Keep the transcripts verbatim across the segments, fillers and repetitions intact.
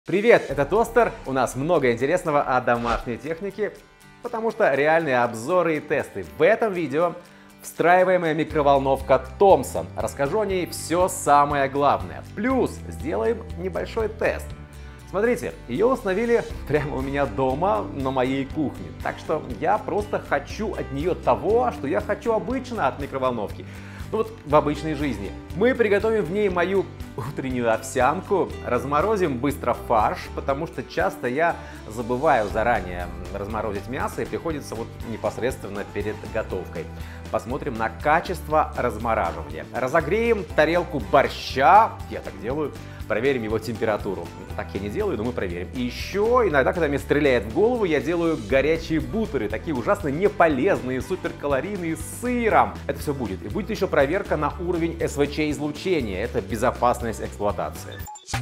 Привет, это Тостер. У нас много интересного о домашней технике, потому что реальные обзоры и тесты. В этом видео встраиваемая микроволновка Thomson. Расскажу о ней все самое главное. Плюс сделаем небольшой тест. Смотрите, ее установили прямо у меня дома на моей кухне. Так что я просто хочу от нее того, что я хочу обычно от микроволновки. Ну вот в обычной жизни. Мы приготовим в ней мою утреннюю овсянку, разморозим быстро фарш, потому что часто я забываю заранее разморозить мясо и приходится вот непосредственно перед готовкой. Посмотрим на качество размораживания. Разогреем тарелку борща, я так делаю, проверим его температуру. Так я не делаю, но мы проверим. И еще иногда, когда мне стреляет в голову, я делаю горячие бутеры, такие ужасно неполезные, суперкалорийные, с сыром. Это все будет. И будет еще проверка на уровень эс вэ че излучения. Это безопасность эксплуатации.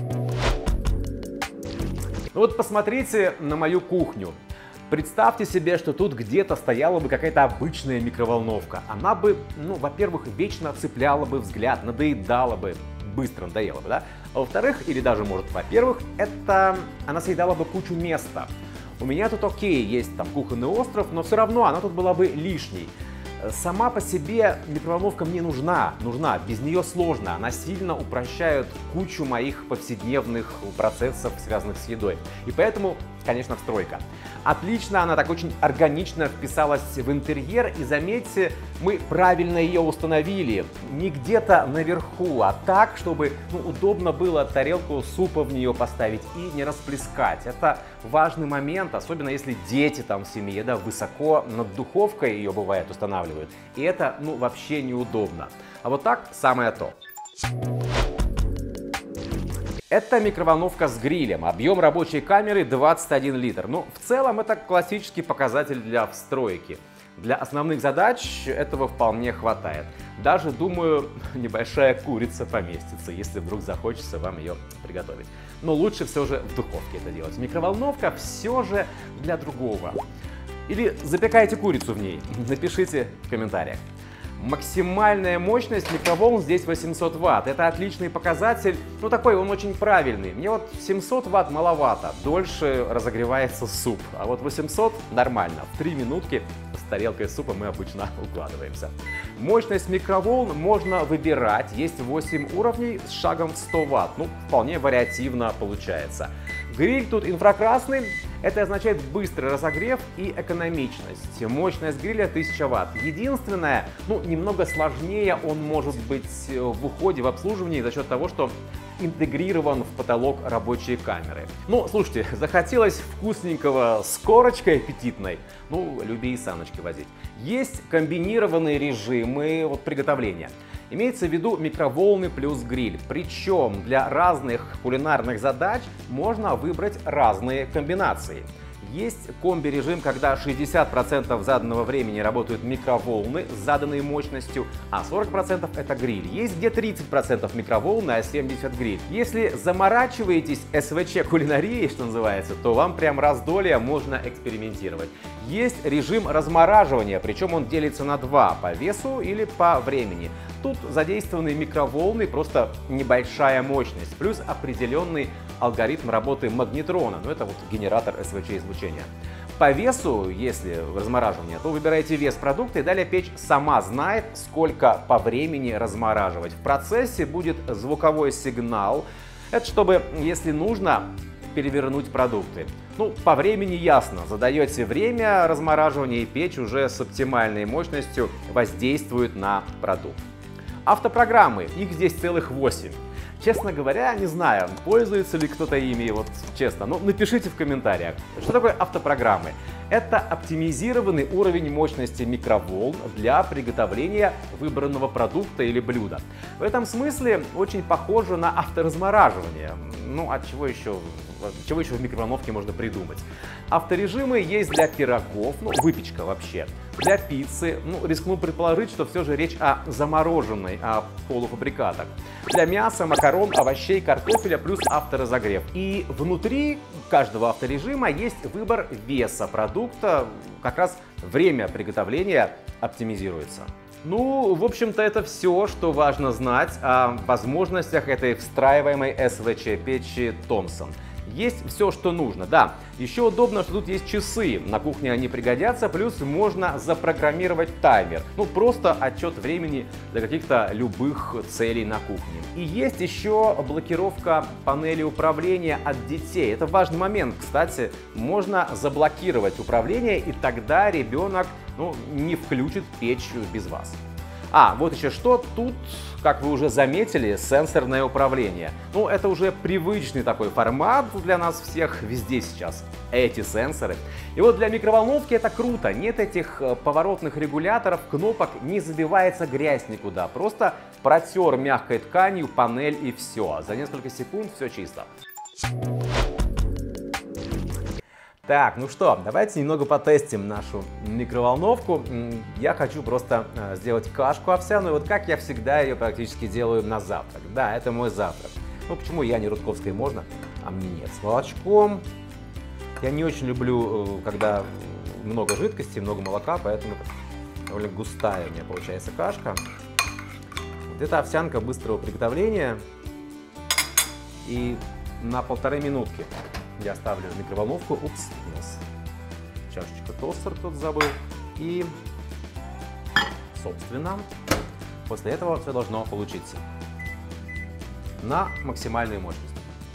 Ну вот посмотрите на мою кухню. Представьте себе, что тут где-то стояла бы какая-то обычная микроволновка. Она бы, ну, во-первых, вечно цепляла бы взгляд, надоедала бы, быстро надоела бы, да? А во-вторых, или даже, может, во-первых, это она съедала бы кучу места. У меня тут окей, есть там кухонный остров, но все равно она тут была бы лишней. Сама по себе микроволновка мне нужна, нужна, без нее сложно. Она сильно упрощает кучу моих повседневных процессов, связанных с едой. И поэтому, конечно, встройка. Отлично, она так очень органично вписалась в интерьер. И заметьте, мы правильно ее установили. Не где-то наверху, а так, чтобы ну, удобно было тарелку супа в нее поставить и не расплескать. Это важный момент, особенно если дети там в семье, да, высоко над духовкой ее бывает устанавливают. И это, ну, вообще неудобно. А вот так самое то. Это микроволновка с грилем. Объем рабочей камеры двадцать один литр. Ну, в целом это классический показатель для встройки. Для основных задач этого вполне хватает. Даже, думаю, небольшая курица поместится, если вдруг захочется вам ее приготовить. Но лучше все же в духовке это делать. Микроволновка все же для другого. Или запекайте курицу в ней. Напишите в комментариях. Максимальная мощность микроволн здесь восемьсот ватт. Это отличный показатель. Ну такой, он очень правильный. Мне вот семьсот ватт маловато. Дольше разогревается суп. А вот восемьсот нормально. В три минутки с тарелкой супа мы обычно укладываемся. Мощность микроволн можно выбирать. Есть восемь уровней с шагом в сто ватт. Ну, вполне вариативно получается. Гриль тут инфракрасный. Это означает быстрый разогрев и экономичность. Мощность гриля тысяча ватт. Единственное, ну, немного сложнее он может быть в уходе, в обслуживании за счет того, что интегрирован в потолок рабочей камеры. Ну, слушайте, захотелось вкусненького с корочкой аппетитной, ну, люби и саночки возить. Есть комбинированные режимы вот, приготовления. Имеется в виду микроволны плюс гриль. Причем для разных кулинарных задач можно выбрать разные комбинации. Есть комби-режим, когда шестьдесят процентов заданного времени работают микроволны с заданной мощностью, а сорок процентов это гриль. Есть где тридцать процентов микроволны, а семьдесят процентов гриль. Если заморачиваетесь эс вэ че кулинарией, что называется, то вам прям раздолье можно экспериментировать. Есть режим размораживания, причем он делится на два, по весу или по времени. Тут задействованы микроволны, просто небольшая мощность, плюс определенный алгоритм работы магнетрона, ну это вот генератор эс вэ че излучения. По весу, если размораживание, то выбираете вес продукта и далее печь сама знает, сколько по времени размораживать. В процессе будет звуковой сигнал, это чтобы, если нужно, перевернуть продукты. Ну, по времени ясно, задаете время размораживания и печь уже с оптимальной мощностью воздействует на продукт. Автопрограммы, их здесь целых восемь. Честно говоря, не знаю, пользуется ли кто-то ими, вот честно, но напишите в комментариях. Что такое автопрограммы? Это оптимизированный уровень мощности микроволн для приготовления выбранного продукта или блюда. В этом смысле очень похоже на авторазмораживание. Ну, от чего еще, чего еще в микроволновке можно придумать? Авторежимы есть для пирогов, ну, выпечка вообще. Для пиццы, ну, рискну предположить, что все же речь о замороженной, о полуфабрикатах. Для мяса, макарон, овощей, картофеля плюс авторазогрев. И внутри каждого авторежима есть выбор веса продукта, как раз время приготовления оптимизируется. Ну, в общем-то, это все, что важно знать о возможностях этой встраиваемой эс вэ че печи Thomson. Есть все, что нужно, да. Еще удобно, что тут есть часы, на кухне они пригодятся, плюс можно запрограммировать таймер. Ну, просто отчет времени для каких-то любых целей на кухне. И есть еще блокировка панели управления от детей. Это важный момент, кстати, можно заблокировать управление, и тогда ребенок, ну, не включит печь без вас. А, вот еще что, тут, как вы уже заметили, сенсорное управление. Ну, это уже привычный такой формат для нас всех везде сейчас, эти сенсоры. И вот для микроволновки это круто, нет этих поворотных регуляторов, кнопок, не забивается грязь никуда. Просто протер мягкой тканью панель и все, за несколько секунд все чисто. Так, ну что, давайте немного потестим нашу микроволновку. Я хочу просто сделать кашку овсяную, вот как я всегда ее практически делаю на завтрак. Да, это мой завтрак. Ну почему я не Рудковская можно, а мне нет? С молочком. Я не очень люблю, когда много жидкости, много молока, поэтому довольно густая у меня получается кашка. Вот это овсянка быстрого приготовления. И на полторы минутки я ставлю в микроволновку. Упс, у нас чашечка тостер тут забыл. И, собственно, после этого все должно получиться на максимальной мощности.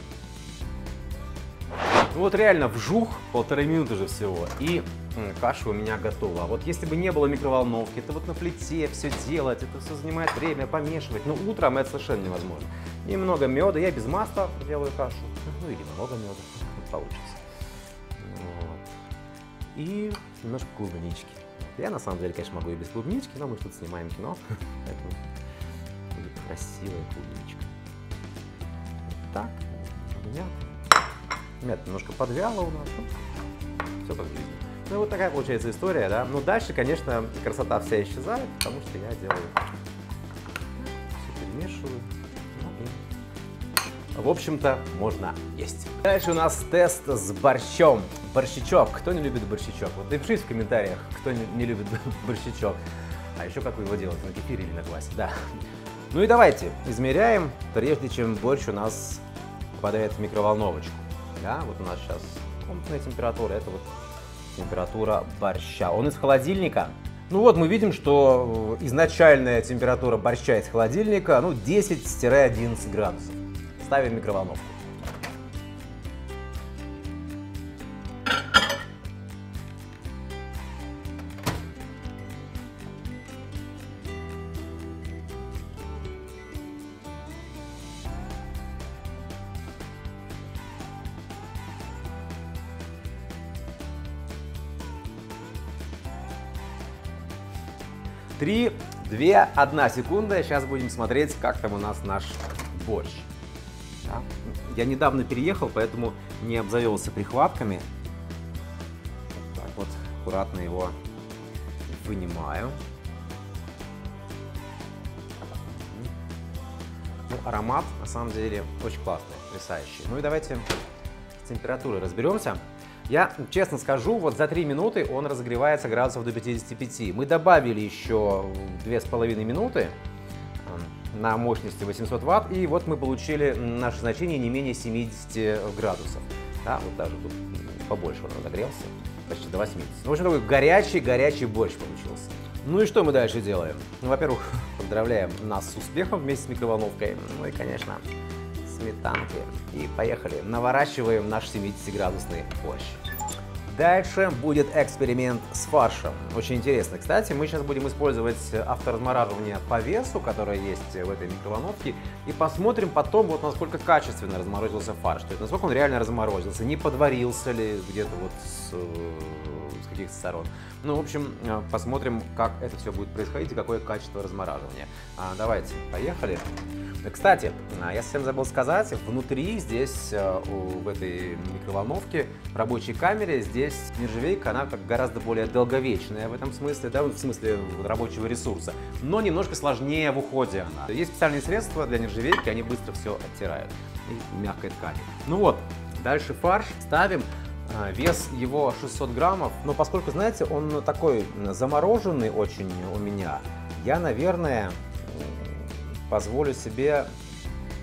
Ну вот реально вжух, полторы минуты же всего, и каша у меня готова. А вот если бы не было микроволновки, это вот на плите все делать, это все занимает время, помешивать. Но утром это совершенно невозможно. Немного меда, я без масла делаю кашу, ну или много меда, получится. Вот. И немножко клубнички. Я на самом деле, конечно, могу и без клубнички, но мы тут снимаем кино, поэтому будет красивая клубничка. Вот так, мята. Мята немножко подвяла у нас, ну, все как в жизни. Ну вот такая получается история, да. Ну дальше, конечно, красота вся исчезает, потому что я делаю, все перемешиваю. В общем-то, можно есть. Дальше у нас тест с борщом. Борщичок. Кто не любит борщичок? Вот напишите в комментариях, кто не, не любит борщичок. А еще как вы его делаете, на кефире или на квасе. Да. Ну и давайте измеряем, прежде чем борщ у нас попадает в микроволновочку. Да, вот у нас сейчас комнатная температура, это вот температура борща. Он из холодильника. Ну вот мы видим, что изначальная температура борща из холодильника, ну, десять-одиннадцать градусов. Ставим в микроволновку. три, две, одна секунда. Сейчас будем смотреть, как там у нас наш борщ. Да. Я недавно переехал, поэтому не обзавелся прихватками. Вот так вот аккуратно его вынимаю. Ну, аромат на самом деле очень классный, потрясающий. Ну и давайте с температурой разберемся. Я честно скажу, вот за три минуты он разогревается градусов до пятидесяти пяти. Мы добавили еще две с половиной минуты на мощности восемьсот ватт, и вот мы получили наше значение не менее семидесяти градусов. Да, вот даже тут побольше он разогрелся, почти до восьмидесяти. Ну, в общем, такой горячий-горячий борщ получился. Ну и что мы дальше делаем? Ну, во-первых, поздравляем нас с успехом вместе с микроволновкой. Ну и, конечно, сметанки. И поехали, наворачиваем наш семидесятиградусный борщ. Дальше будет эксперимент с фаршем. Очень интересно. Кстати, мы сейчас будем использовать авторазмораживание по весу, которое есть в этой микроволновке, и посмотрим потом, вот насколько качественно разморозился фарш. То есть, насколько он реально разморозился, не подварился ли где-то вот с, с каких-то сторон. Ну, в общем, посмотрим, как это все будет происходить и какое качество размораживания. А, давайте, поехали. Кстати, я совсем забыл сказать, внутри здесь, в этой микроволновке, в рабочей камере, здесь нержавейка, она как гораздо более долговечная в этом смысле, да, в смысле рабочего ресурса, но немножко сложнее в уходе она. Есть специальные средства для нержавейки, они быстро все оттирают и мягкой ткани. Ну вот, дальше фарш ставим. Вес его шестьсот граммов, но поскольку, знаете, он такой замороженный очень у меня, я, наверное, позволю себе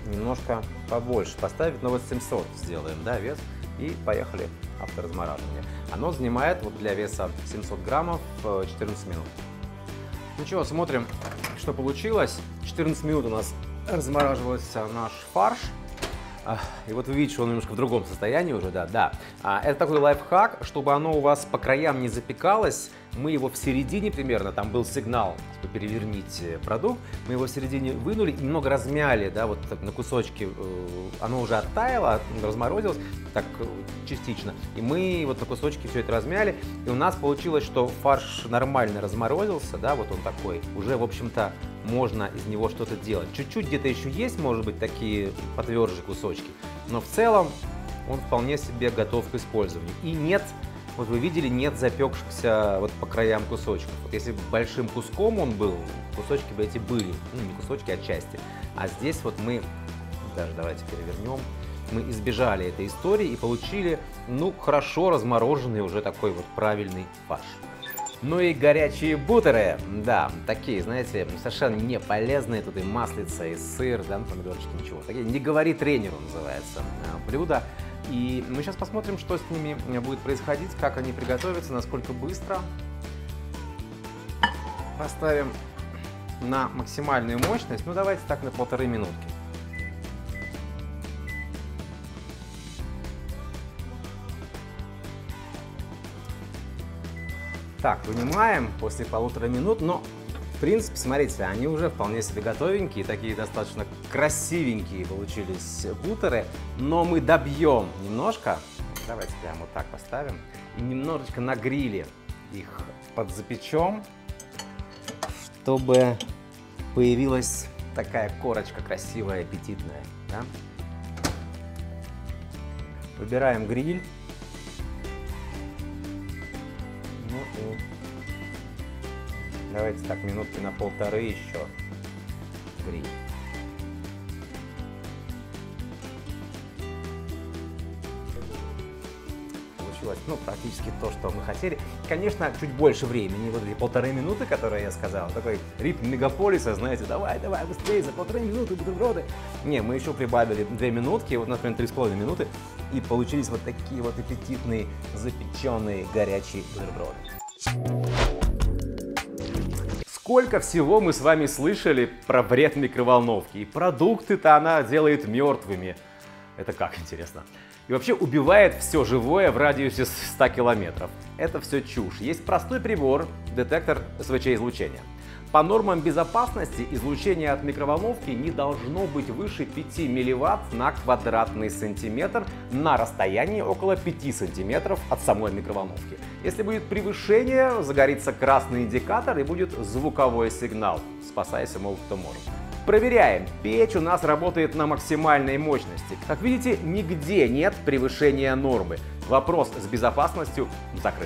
немножко побольше поставить, но вот семьсот сделаем, да, вес, и поехали авторазмораживание. Оно занимает вот для веса семьсот граммов четырнадцать минут. Ну чего, смотрим, что получилось. четырнадцать минут у нас размораживался наш фарш. И вот вы видите, что он немножко в другом состоянии уже, да, да. Это такой лайфхак, чтобы оно у вас по краям не запекалось. Мы его в середине примерно, там был сигнал, типа, переверните продукт, мы его в середине вынули и немного размяли, да, вот так на кусочки. Оно уже оттаяло, разморозилось так частично, и мы вот на кусочки все это размяли, и у нас получилось, что фарш нормально разморозился, да, вот он такой, уже, в общем-то, можно из него что-то делать. Чуть-чуть где-то еще есть, может быть, такие потверже кусочки, но в целом он вполне себе готов к использованию. И нет, вот вы видели, нет запекшихся вот по краям кусочков. Вот если бы большим куском он был, кусочки бы эти были, ну не кусочки, а части. А здесь вот мы, даже давайте перевернем, мы избежали этой истории и получили, ну, хорошо размороженный уже такой вот правильный фарш. Ну и горячие бутеры, да, такие, знаете, совершенно не полезные, тут и маслица, и сыр, да, ну, помидорчики, ничего. Такие, не говори тренеру, называется блюдо. И мы сейчас посмотрим, что с ними будет происходить, как они приготовятся, насколько быстро. Поставим на максимальную мощность, ну давайте так на полторы минутки. Так, вынимаем после полутора минут, но в принципе, смотрите, они уже вполне себе готовенькие, такие достаточно красивенькие получились бутеры, но мы добьем немножко, давайте прямо вот так поставим, и немножечко на гриле их подзапечем, чтобы появилась такая корочка красивая, аппетитная. Да? Выбираем гриль. Ну и давайте так минутки на полторы еще гриль. Получилось, ну, практически то, что мы хотели. Конечно, чуть больше времени, вот эти полторы минуты, которые я сказал, такой ритм мегаполиса, знаете, давай, давай, быстрее, за полторы минуты бутерброды. Не, мы еще прибавили две минутки, вот, например, три с половиной минуты, и получились вот такие вот аппетитные, запеченные, горячие бутерброды. Сколько всего мы с вами слышали про вред микроволновки, и продукты-то она делает мертвыми. Это как интересно. И вообще убивает все живое в радиусе ста километров. Это все чушь. Есть простой прибор, детектор эс вэ че-излучения. По нормам безопасности излучение от микроволновки не должно быть выше пяти милливатт на квадратный сантиметр на расстоянии около пяти сантиметров от самой микроволновки. Если будет превышение, загорится красный индикатор и будет звуковой сигнал. Спасайся, мол, кто может. Проверяем. Печь у нас работает на максимальной мощности. Как видите, нигде нет превышения нормы. Вопрос с безопасностью закрыт.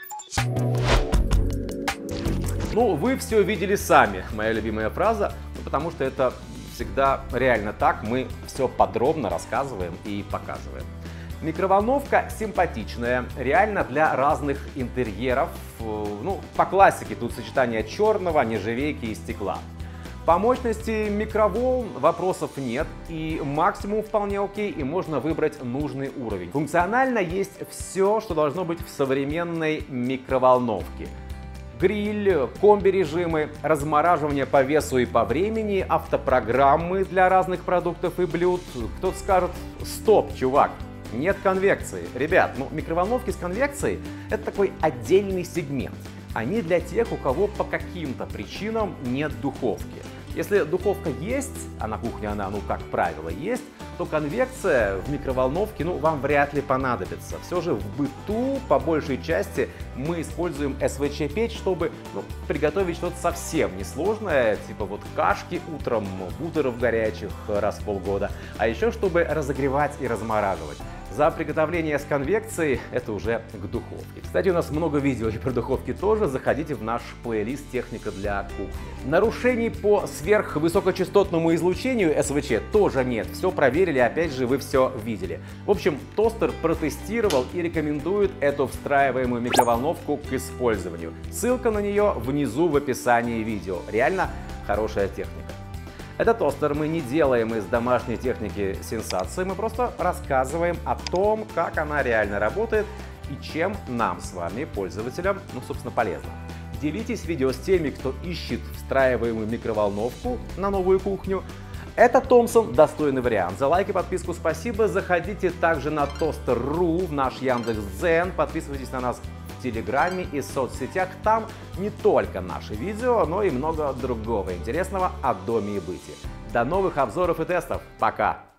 Ну, вы все видели сами, моя любимая фраза, ну, потому что это всегда реально так, мы все подробно рассказываем и показываем. Микроволновка симпатичная, реально для разных интерьеров. Ну, по классике тут сочетание черного, нержавейки и стекла. По мощности микроволн вопросов нет, и максимум вполне окей, и можно выбрать нужный уровень. Функционально есть все, что должно быть в современной микроволновке. Гриль, комби-режимы, размораживание по весу и по времени, автопрограммы для разных продуктов и блюд. Кто-то скажет: стоп, чувак, нет конвекции. Ребят, ну микроволновки с конвекцией — это такой отдельный сегмент. Они для тех, у кого по каким-то причинам нет духовки. Если духовка есть, а на кухне она, ну, как правило, есть, то конвекция в микроволновке, ну, вам вряд ли понадобится. Все же в быту, по большей части, мы используем эс вэ че-печь, чтобы, ну, приготовить что-то совсем несложное, типа вот кашки утром, бутеров горячих раз в полгода, а еще чтобы разогревать и размораживать. За приготовление с конвекцией это уже к духовке. Кстати, у нас много видео и про духовки тоже. Заходите в наш плейлист «Техника для кухни». Нарушений по сверхвысокочастотному излучению эс вэ че тоже нет. Все проверили, опять же, вы все видели. В общем, тостер протестировал и рекомендует эту встраиваемую микроволновку к использованию. Ссылка на нее внизу в описании видео. Реально хорошая техника. Этот тостер мы не делаем из домашней техники сенсации, мы просто рассказываем о том, как она реально работает и чем нам с вами, пользователям, ну, собственно, полезно. Делитесь видео с теми, кто ищет встраиваемую микроволновку на новую кухню. Это Thomson достойный вариант. За лайк и подписку спасибо. Заходите также на тостер точка ру, в наш Яндекс.Дзен. Подписывайтесь на нас в Телеграме и соцсетях. Там не только наши видео, но и много другого интересного о доме и быте. До новых обзоров и тестов. Пока!